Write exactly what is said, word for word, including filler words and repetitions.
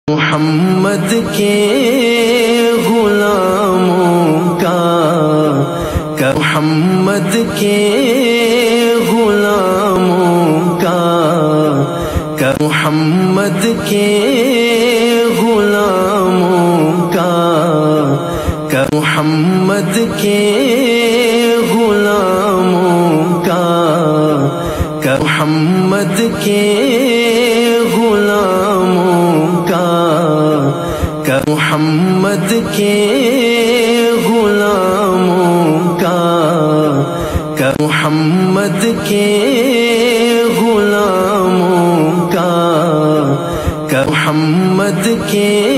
मोहम्मद के गुलामों का कर मोहम्मद के गुलामों का कर मोहम्मद के गुलामों का कर मोहम्मद के गुलामों का कर मोहम्मद के गुलामों का कर मोहम्मद के गुलामों का कर मोहम्मद के गुलामों का कर मोहम्मद के